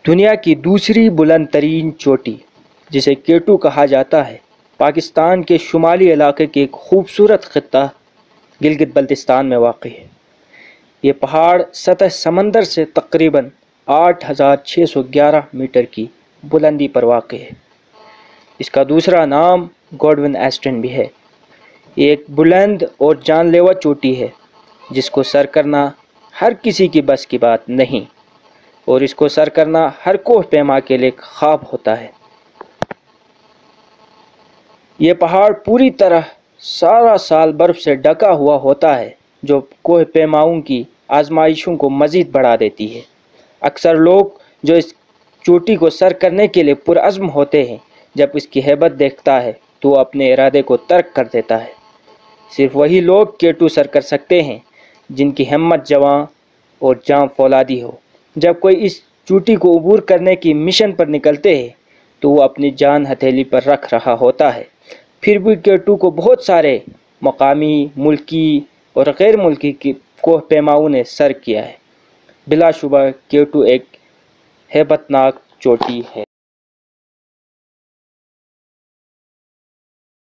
دنیا کی دوسری بلند ترین چوٹی جسے K2 کہا جاتا ہے پاکستان کے شمالی علاقے کے ایک خوبصورت خطہ گلگت بلتستان میں واقع ہے۔ یہ پہاڑ سطح سمندر سے تقریباً 8611 میٹر کی بلندی پر واقع ہے۔ اس کا دوسرا نام گوڈون ایسٹن بھی ہے۔ یہ ایک بلند اور جان لیوا چوٹی ہے جس کو سر کرنا ہر کسی کی بس کی بات نہیں، اور اس کو سر کرنا ہر کوہ پیما کے لیے خواب ہوتا ہے۔ یہ پہاڑ پوری طرح سارا سال برف سے ڈھکا ہوا ہوتا ہے جو کوہ پیماؤں کی آزمائشوں کو مزید بڑھا دیتی ہے۔ اکثر لوگ جو اس چوٹی کو سر کرنے کے لیے پرعزم ہوتے ہیں، جب اس کی ہیبت دیکھتا ہے تو وہ اپنے ارادے کو ترک کر دیتا ہے۔ صرف وہی لوگ K2 سر کر سکتے ہیں جن کی ہمت جواں اور جاں فولادی ہو۔ جب کوئی اس چوٹی کو عبور کرنے کی مشن پر نکلتے ہیں تو وہ اپنی جان ہتھیلی پر رکھ رہا ہوتا ہے۔ پھر بھی K2 کو بہت سارے مقامی، ملکی اور غیر ملکی کوہ پیماؤں نے سر کیا ہے۔ بلا شبہ K2 ایک ہیبت ناک چوٹی ہے۔